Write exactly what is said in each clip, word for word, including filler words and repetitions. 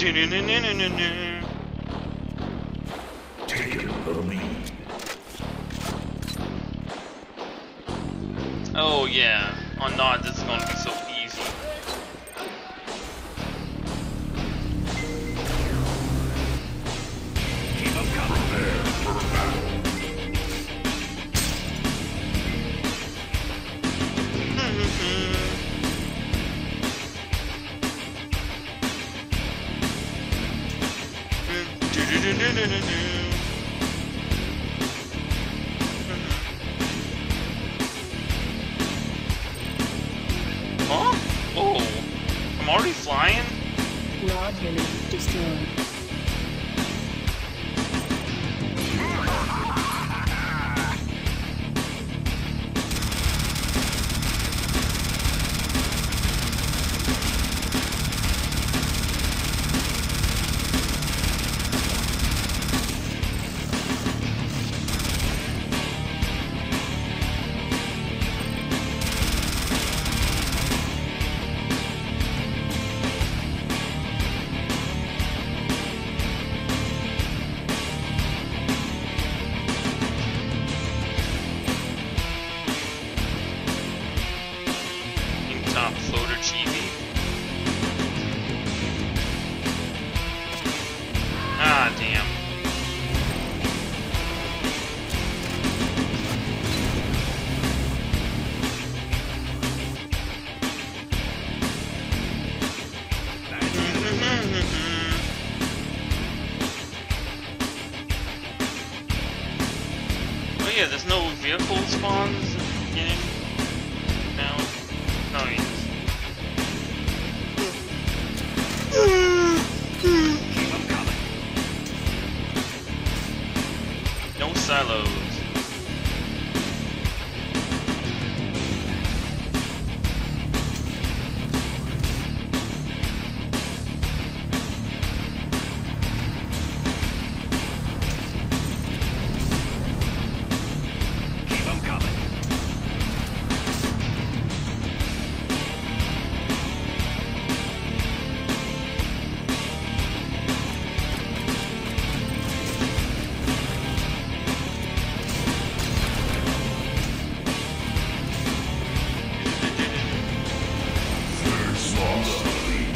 Taking the lead. Oh yeah, on Nod this is gonna be so easy. Keep them coming. Prepare for battle. Huh? Oh, I'm already flying? Nod unit destroyed. Top floater chibi. Ah, damn. Oh yeah, there's no vehicle spawns in the beginning. Now. Oh yes. Keep them coming. No silos. Keep them coming. Third small lead.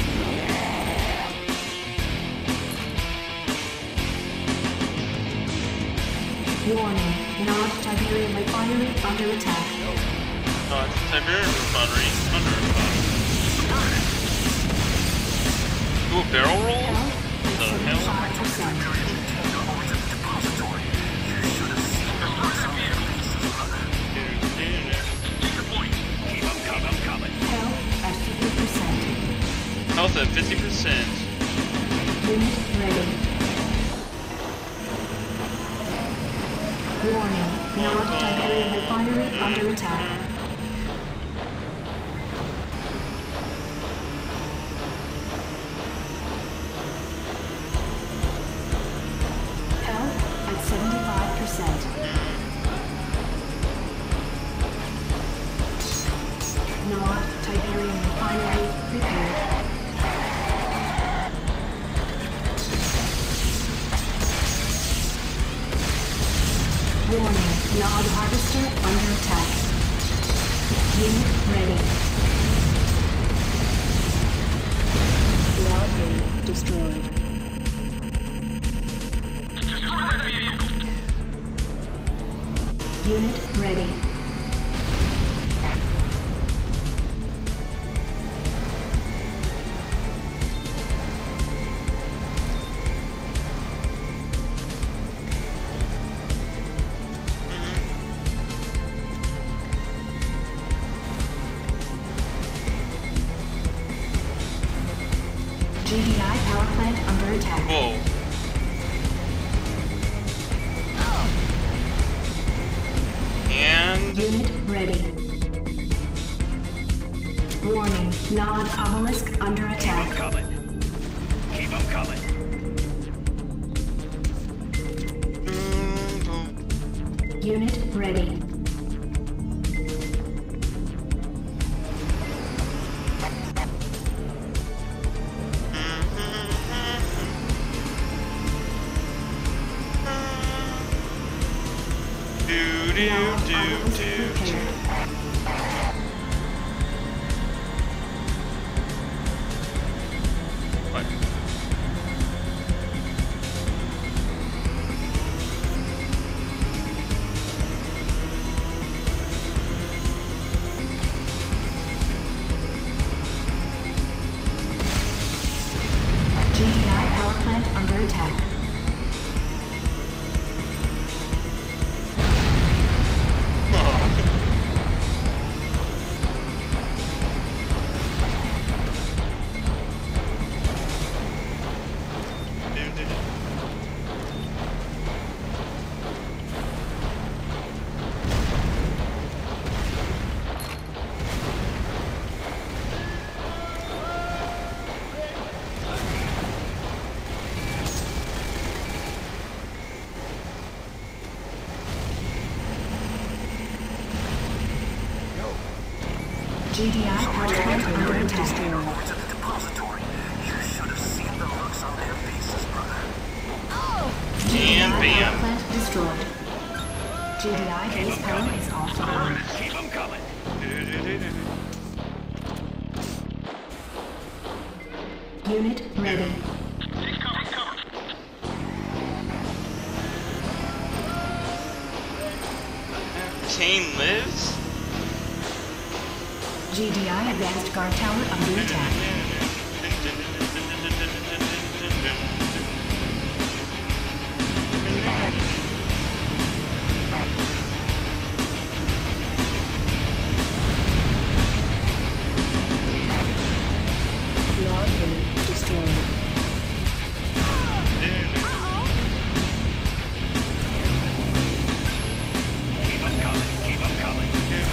Warning. Nod Tiberium refinery under attack. Oh, it's Tiberium refinery under attack. Do a barrel roll? Health The at hell? seventy-five percent. Keep them coming. coming. Health at fifty percent. Health at fifty percent. Unit ready. Warning. Nod Tiberium refinery under attack. Health at seventy-five percent. Nod Tiberium refinery prepared. Warning. Nod harvester under attack. Unit ready. Nod unit destroyed. Unit ready. G D I power plant under attack. Whoa. And Unit ready. Warning. Nod obelisk under attack. Coming. Keep them coming. Unit ready. Do do Nod do obelisk do do. repaired. What? G D I power plant under attack. G D I power plant under attack. Reports at the depository. You should have seen the looks on their faces, brother. And Power bam. plant destroyed. G D I base power is offline. Keep them coming. Unit ready. Kane lives? G D I advanced guard tower under attack. Log unit destroyed. Keep them coming. Keep them coming.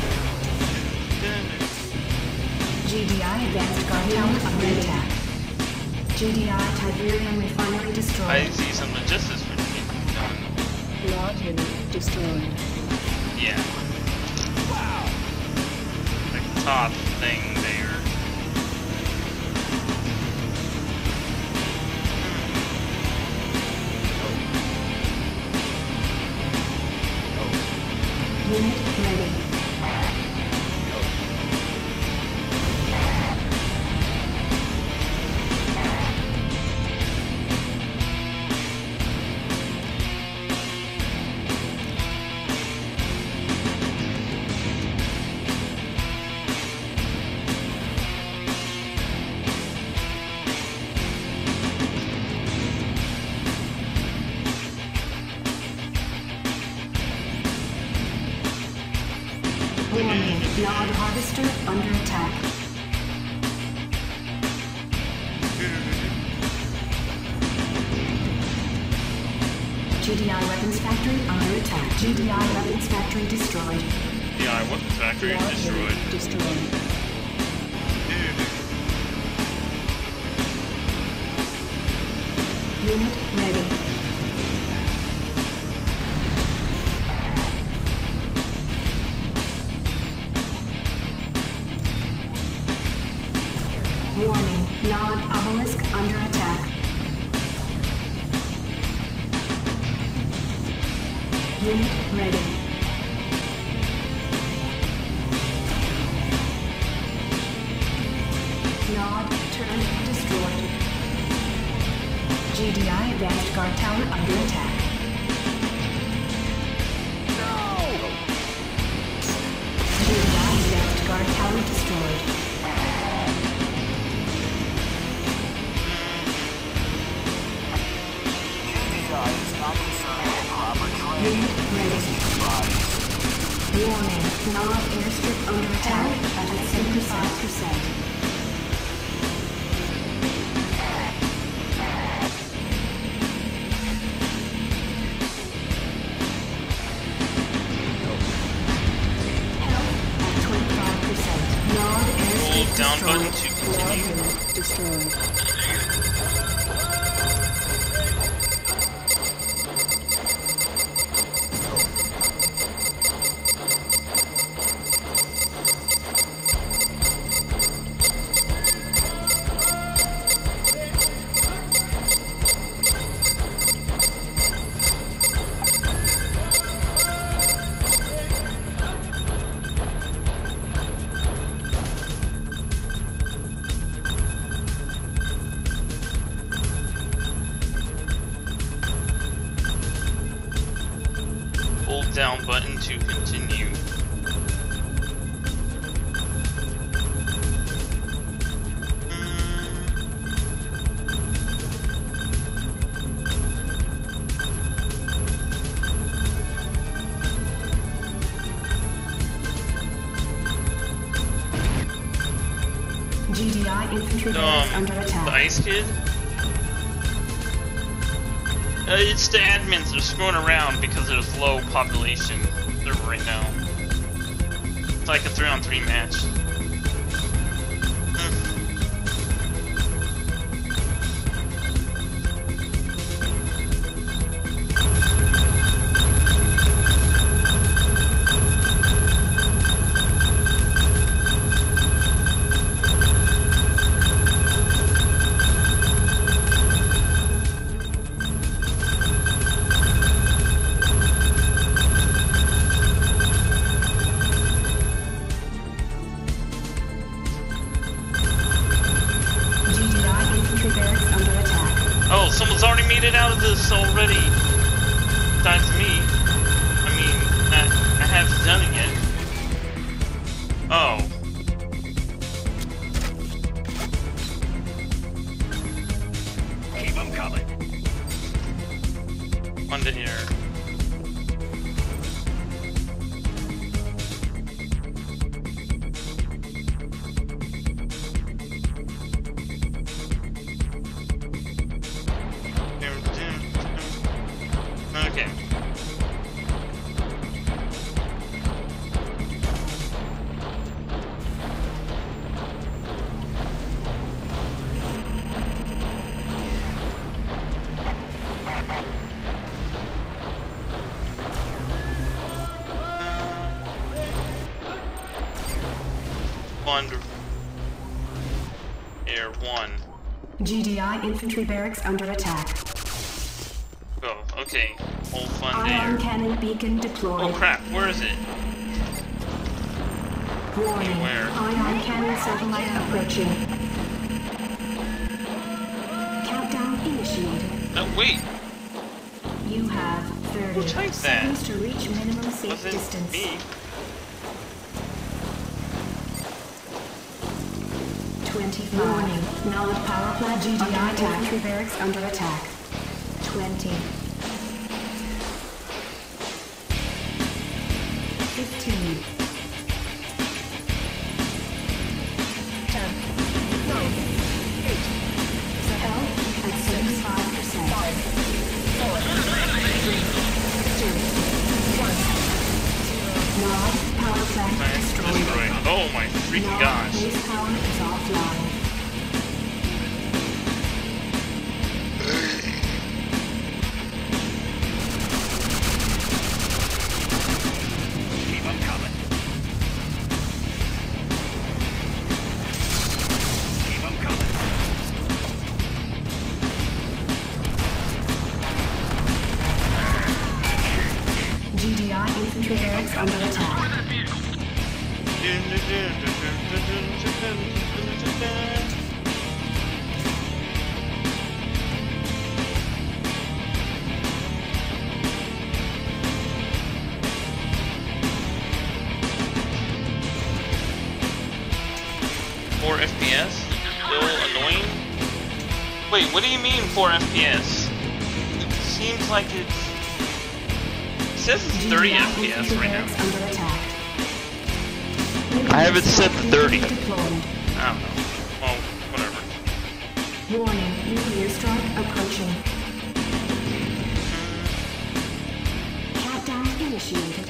G D I advanced guard tower under attack. G D I Tiberium refinery I destroyed. see some justice for me done. Log unit destroyed. Yeah. Wow. The top thing there. Unit ready. Warning, Nod harvester under attack. G D I weapons factory under attack. G D I weapons factory destroyed. The I weapons factory is destroyed. Destroyed. Unit ready. Warning, Nod obelisk under attack. Unit ready. Nod turned destroyed. G D I advanced guard tower under attack. G D I advanced guard tower destroyed. Unit ready. Warning, Nod airstrip under attack at seventy-five percent. Health at twenty-five percent. Nod airstrip Hold down button destroyed. to Nod continue. unit destroyed. hold down button to continue. G D I infantry barracks Um, under the attack. Ice Kid? Uh, it's the admins that are screwing around because there's low population server right now. It's like a three on three match. Hmm. Oh, someone's already made it out of this already. Besides me. I mean, I, I haven't done it yet. Oh. Keep them coming. One to here. Okay. Wonderful. Air one. G D I infantry barracks under attack. Oh, okay. Hold fun Ion there. cannon beacon Oh deployed. crap, where is it? Warning. Where? Ion cannon satellite approaching. Countdown initiated. No, wait. You have thirty Who typed that? seconds to reach minimum safe Was it distance. me? twenty-five. Warning. Knowledge power plant G D I infantry barracks under attack. twenty. fifteen. ten. nine. eight. Health at seventy-five percent. five. four. three. two. one. Nod power plant Plant destroyed. destroyed. Oh my freaking Nod gosh. base power is offline. Keep them coming. Keep them coming. G D I infantry barracks under attack. four F P S? Still annoying? Wait, what do you mean four F P S? It seems like it's... It says it's thirty G D I F P S infantry right now. barracks under attack. I have it set to thirty. Deployed. I don't know. Well, whatever. Warning, nuclear strike approaching. Countdown initiated.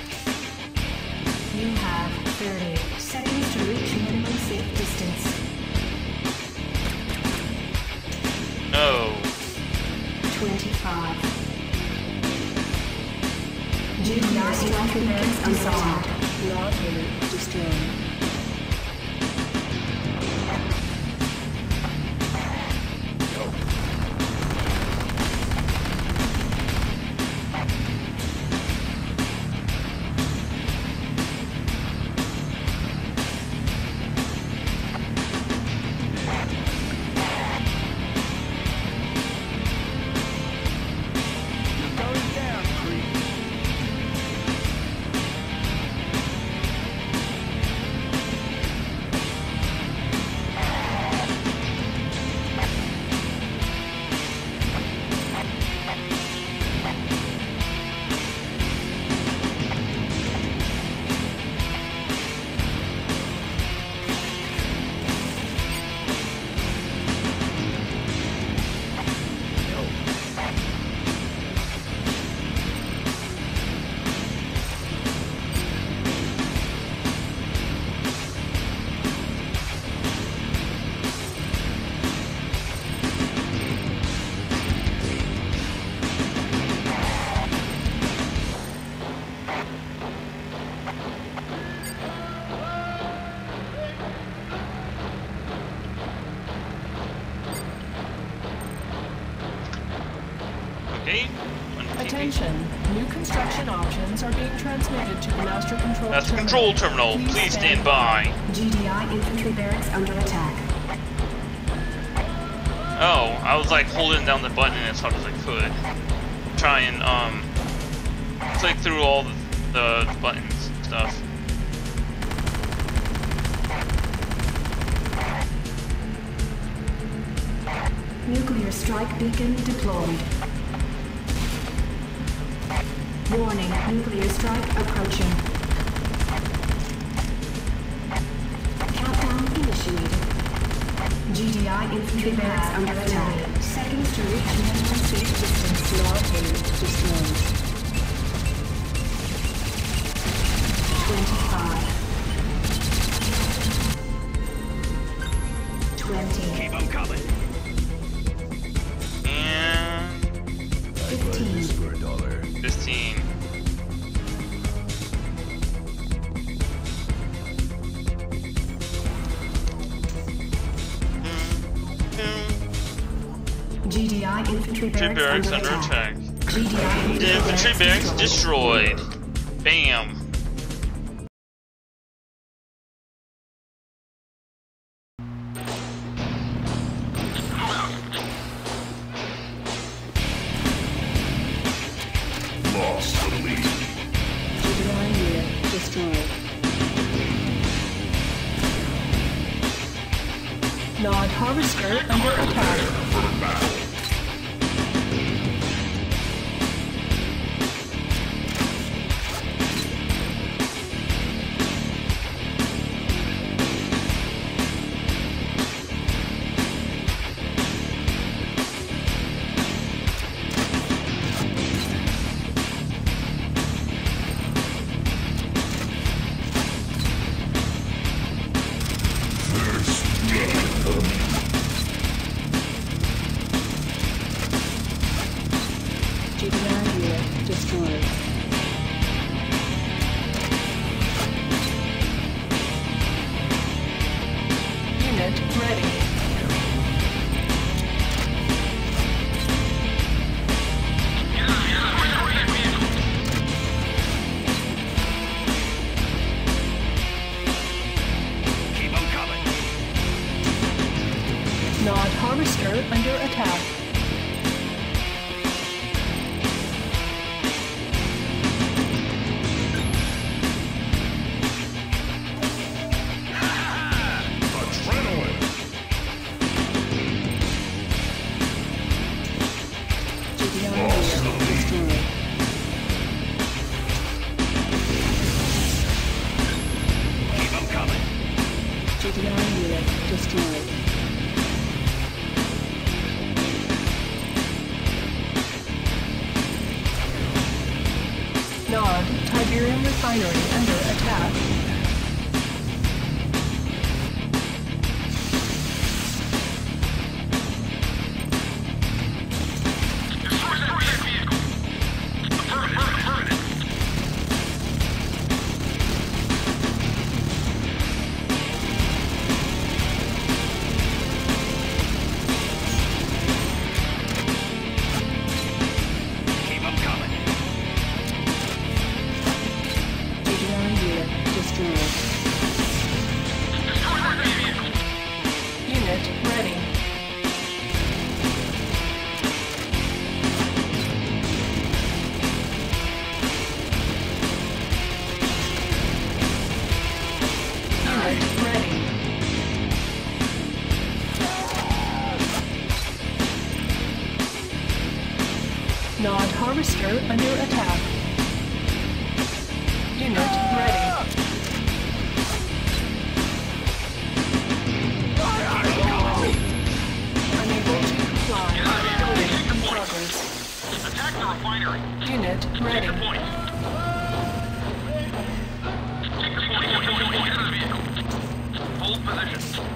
You have thirty seconds to reach minimum safe distance. No. twenty-five. G D I infantry barracks under attack. Log unit destroyed. You're going down, creep. Information. New construction options are being transmitted to the Master Control That's the Terminal. control terminal. Please, Please stand by. G D I infantry barracks under attack. Oh, I was like holding down the button as hard as I could. Try and um click through all the, the buttons and stuff. Nuclear strike beacon deployed. Warning, nuclear strike approaching. Countdown initiated. G D I infantry barracks under attack. Seconds to reach minimum safe distance. Launch destroyed. twenty-five. twenty. Keep them coming. And fifteen. For a dollar. fifteen. G D I infantry barracks, barracks under, under attack. attack. G D I infantry, The infantry barracks destroyed. destroyed. Bam. Lost the lead. G D I unit destroyed. Nod Harvester under attack. For battle. G D I unit destroyed. Unit ready. Keep them coming. Nod Harvester under attack. Adrenaline. G D I unit destroyed. Keep them coming. G D I unit destroyed. Nod Tiberium Refinery under attack. Keep them coming. G D I unit destroyed. Unit ready. Unit ready. Nod Harvester under attack. Unit ready. Unable to comply. Building in progress. Attack the refinery. Unit ready. Point. Take the point. Point. Point. Point. Enter the vehicle. Hold position.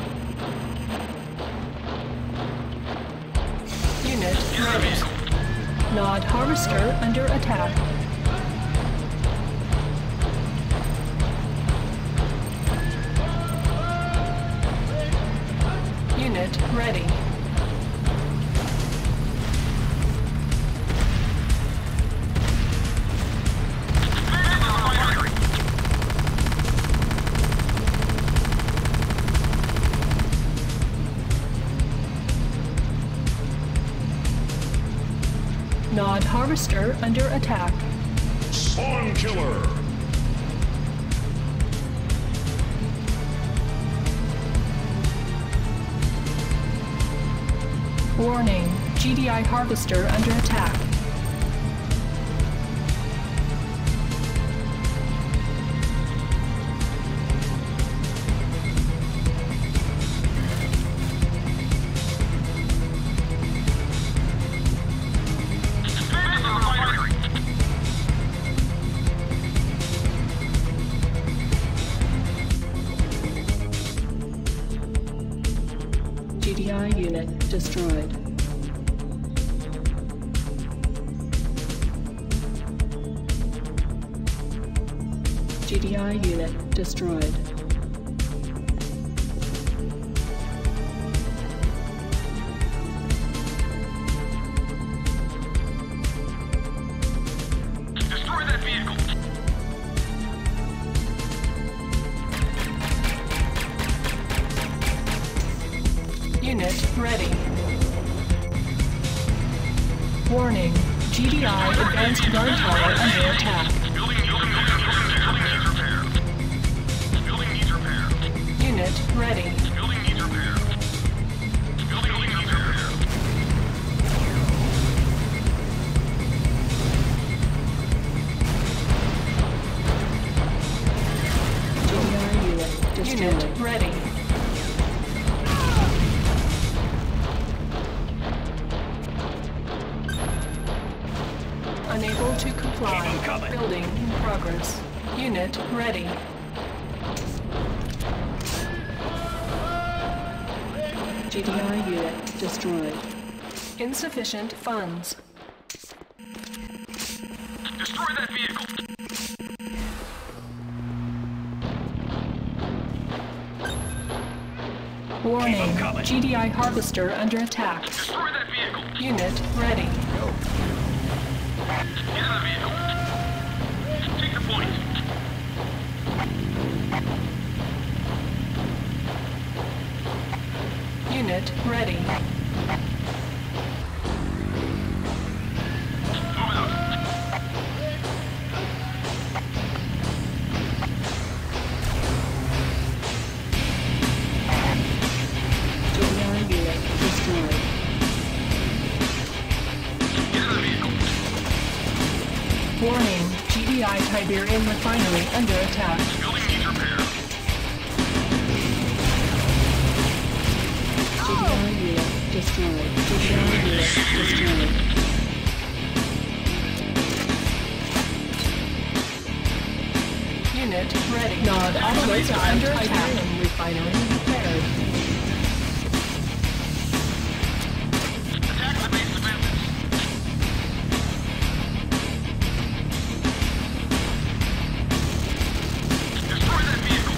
Unit Enter the ready. vehicle. Nod Harvester under attack. Unit ready. Harvester under attack. Spawn Killer. Warning, G D I Harvester under attack. G D I unit destroyed. G D I unit destroyed. Destroy that vehicle. Unit ready. Warning, G D I advanced guard tower under attack. Building, building, building, building needs repair. Building needs repair. Unit ready. Building needs repair. Building needs repair. G D I unit destroyed. Unit ready. Unable to comply. Building in progress. Unit ready. G D I unit destroyed. Insufficient funds. Destroy that vehicle. Warning, G D I Harvester under attack. Destroy that vehicle. Unit ready. Get in the vehicle. Take the point. Unit ready. Move out. G D I unit destroyed. Get in the vehicle. Warning, G D I Tiberium refinery under attack. Building needs repair. G D I unit destroyed. G D I unit destroyed. Unit ready. Nod Obelisk under attack. Refinery repaired. Attack the base defenses. Destroy that vehicle.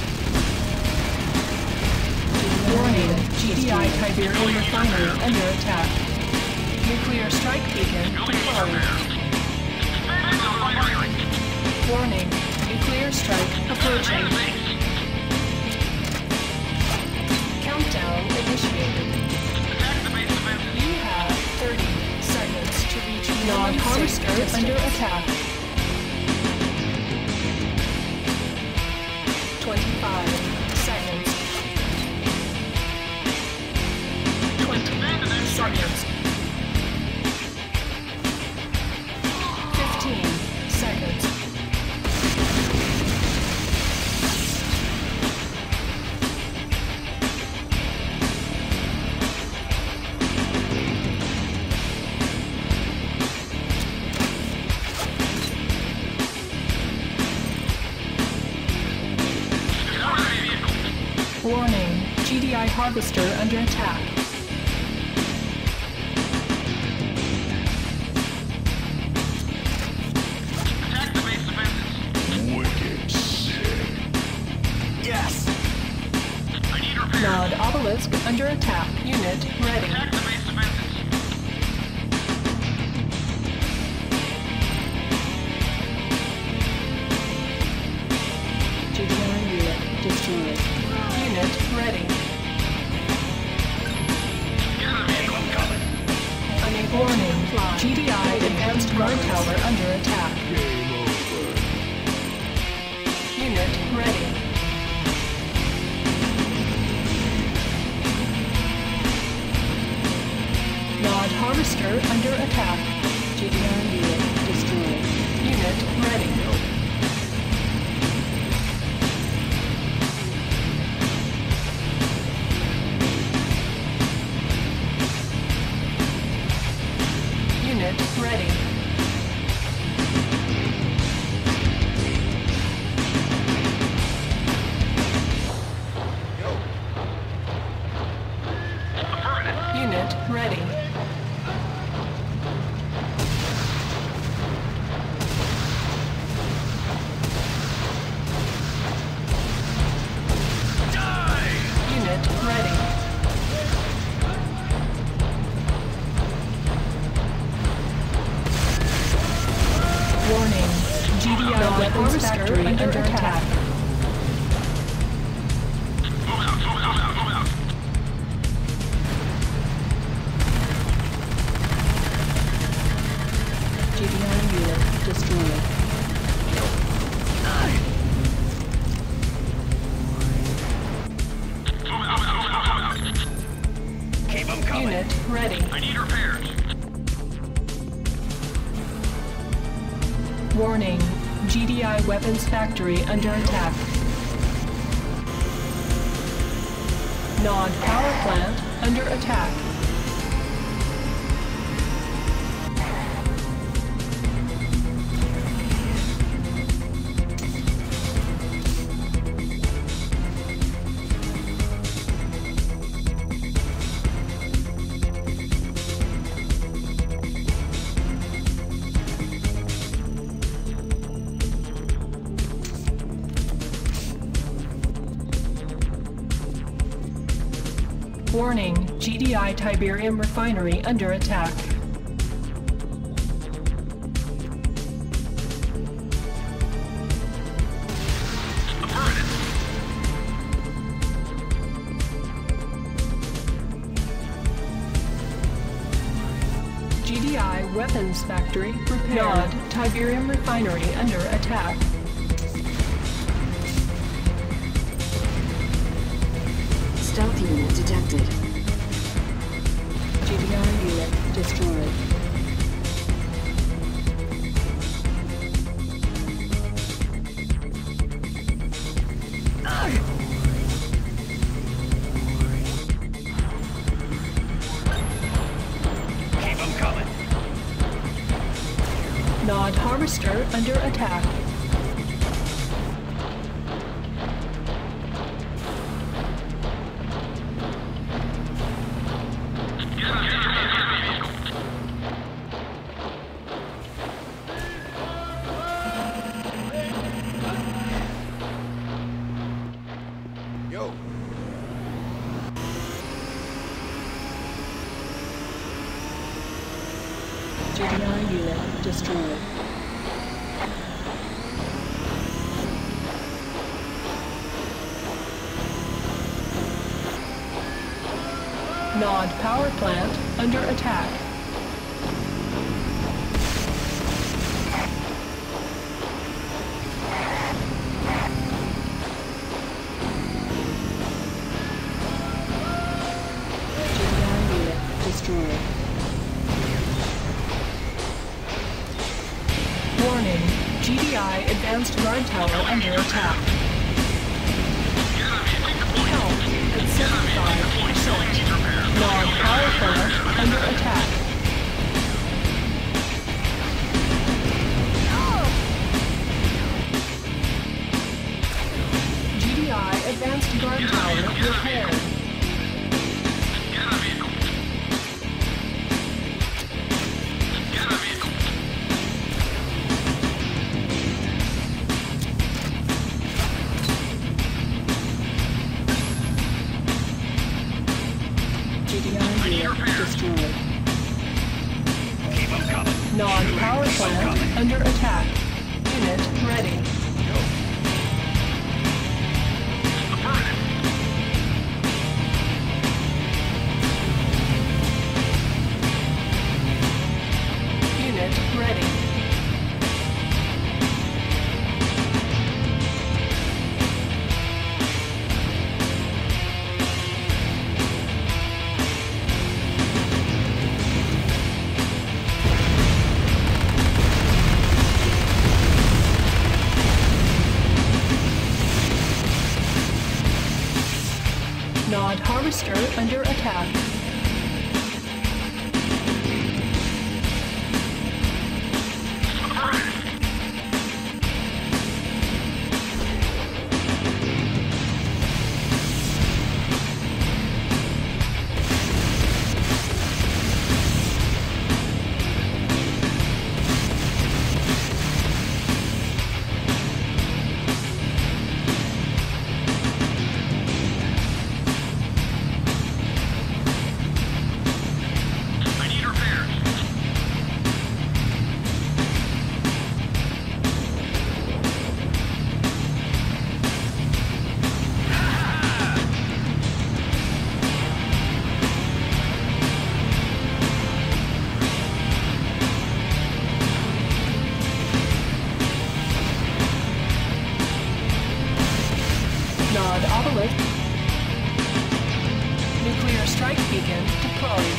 Warning, G D I Tiberium refinery under attack. Nuclear strike beacon Building needs deployed. repair. Expand the refinery. Warning, nuclear strike approaching. Countdown initiated. Attack the base defenses. You have thirty seconds to reach Nod Harvester under attack. twenty-five seconds. twenty seconds. fifteen seconds. Destroy that vehicle. Warning, G D I Harvester under attack. Attack the base defenses. Wicked sick. Yes. I need repair. Nod Obelisk under attack. Unit ready. Attack the base defenses. G D I unit destroyed. Unit ready. Get in the vehicle. I'm coming. Unable warning. G D I advanced Advanced guard tower under attack. Unit ready. Nod harvester under attack. G D I unit destroyed. Unit ready. Unit ready. Unit ready. Unit ready. Warning. G D I weapons factory under attack. G D I unit destroyed. Keep them coming. Unit ready. I need repairs. Warning. G D I weapons factory under attack. Nod power plant under attack. Warning, G D I Tiberium refinery under attack. G D I weapons factory repaired. Nod, Tiberium refinery under attack. Stealth unit detected. G D I unit destroyed. Keep them coming. Nod harvester under attack. Yo. G D I unit destroyed. Nod power plant under attack. G D I unit destroyed. Warning, G D I advanced guard tower under attack. Health at seventy-five percent. Nod power plant under attack. G D I advanced guard tower repaired. G D I unit destroyed. Keep them coming. Nod power plant under attack. Unit ready. Harvester under attack. Nod obelisk. Nuclear strike beacon deployed.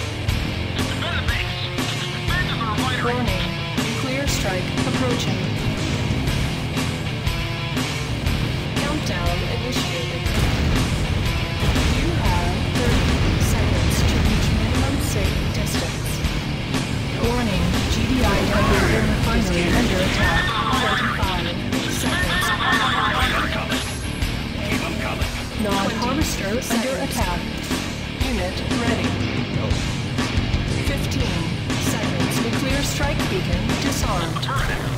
Warning. Nuclear strike approaching. Countdown initiated. You have thirty seconds to reach minimum safe distance. Warning. G D I Tiberium refinery under attack. twenty-five seconds. Nod harvester under attack. Unit ready. fifteen seconds. Nuclear strike beacon disarmed.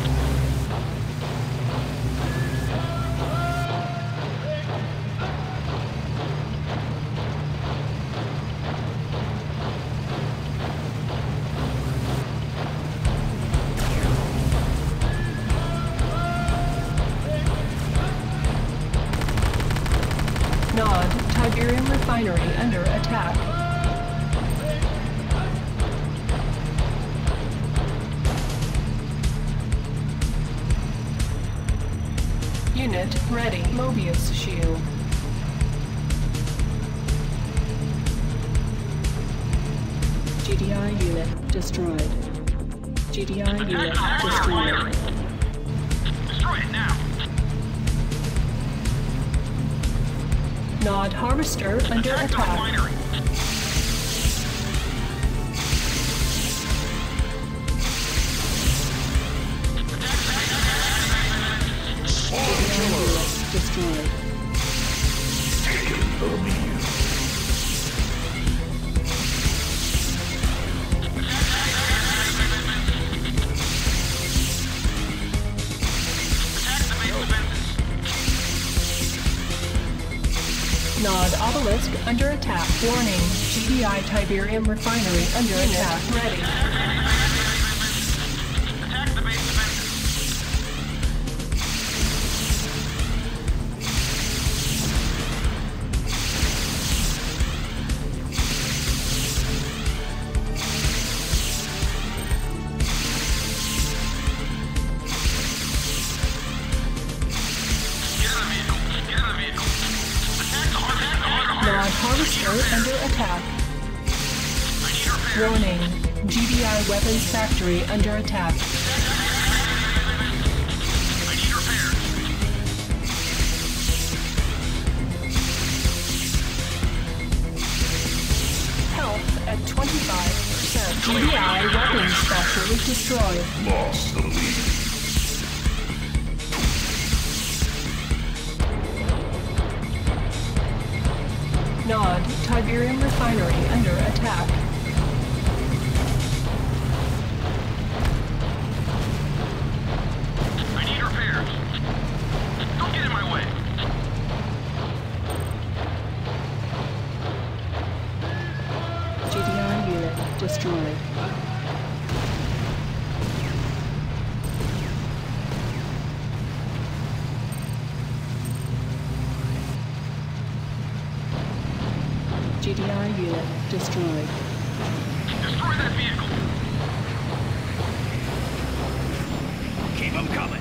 Nod Tiberium refinery under attack. Unit ready. Mobius shield. G D I unit destroyed. G D I unit destroyed. Destroy it now. Nod harvester under attack. Destroyed. Nod obelisk under attack. Warning. G D I Tiberium refinery under attack. Ready. Attack the base defenses. Nod harvester under attack. Warning. G D I weapons factory under attack. I need repairs. Health at twenty-five percent. G D I weapons factory destroyed. Lost the lead. Nod Tiberium refinery under attack. I need repairs. Don't get in my way. G D I unit destroyed. G D I unit destroyed. Destroy that vehicle. Keep them coming.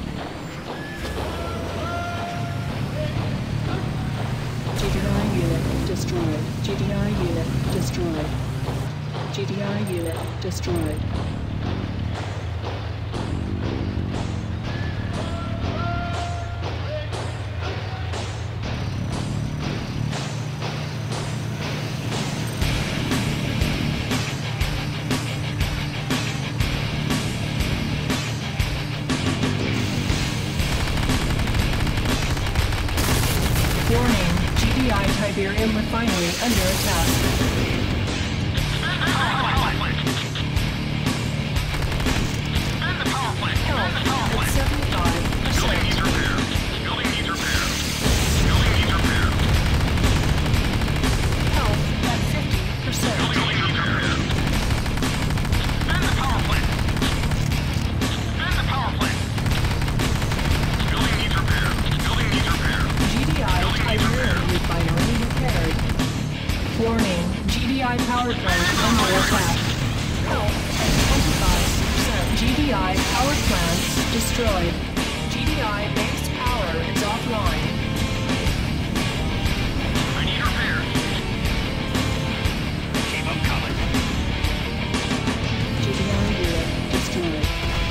G D I unit destroyed. G D I unit destroyed. G D I unit destroyed. Tiberium refinery under attack. Health at seventy-five percent. Building needs repair. Building needs repair. Health at fifty percent. Building needs repair. Man the power plant. Man the power plant. Building needs repair. Building needs repair. G D I Tiberium refinery repaired. Warning, G D I power plant under attack. Health at twenty-five percent. G D I power plants destroyed. G D I base power is offline. I need repair. Keep them coming. G D I unit destroyed.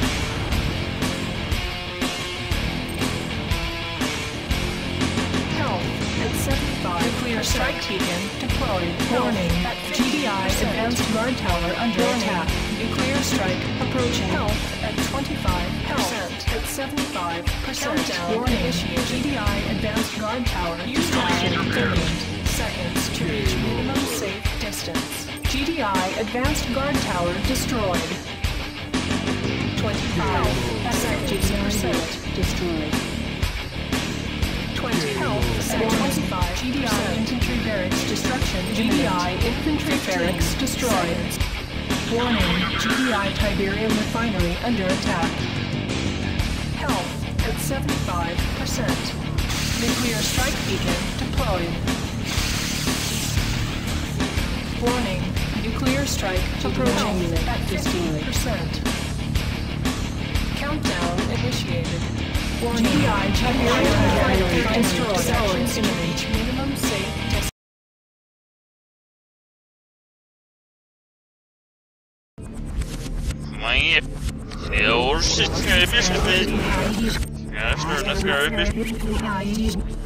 Health at seventy-five. Nuclear strike beacon deployed. Warning, G D I advanced guard tower under attack. Nuclear strike approaching. Health at twenty-five percent. At seventy-five percent. Warning, G D I advanced guard tower destruction imminent. Seconds to reach minimum safe distance. G D I advanced guard tower destroyed. twenty-five G D I percent. unit destroyed. twenty health at twenty-five. G D I infantry barracks destruction. G D I infantry barracks destroyed. Warning, G D I Tiberium refinery under attack. Health at seventy-five percent. Nuclear strike beacon deployed. Warning, nuclear strike approaching at fifty percent. Countdown initiated. Warning, G D I Tiberium refinery destroyed. Sections to reach minimum safe distance. Мои все уши, бежит. Я что, на скорости.